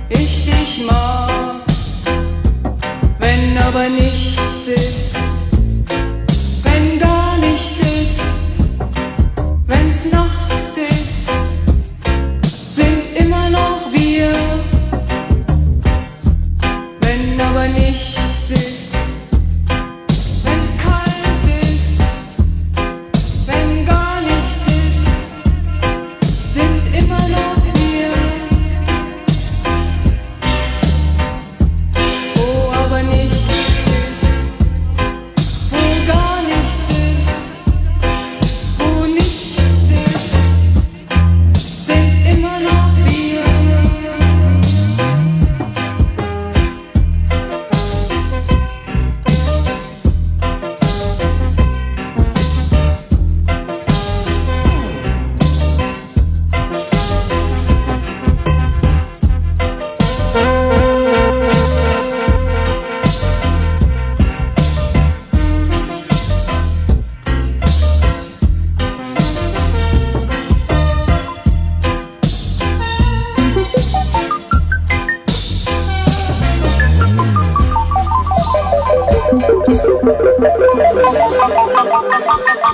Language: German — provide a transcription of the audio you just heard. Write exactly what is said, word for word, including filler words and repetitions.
ich dich mag, wenn aber nichts ist, wenn gar nichts ist, wenn's Nacht ist, sind immer noch wir, wenn aber nichts ist, wenn's kalt ist, wenn gar nichts ist, sind immer noch wir. Wo aber nichts ist, wo gar nichts ist, wo nichts ist, sind immer noch wir. Thank you.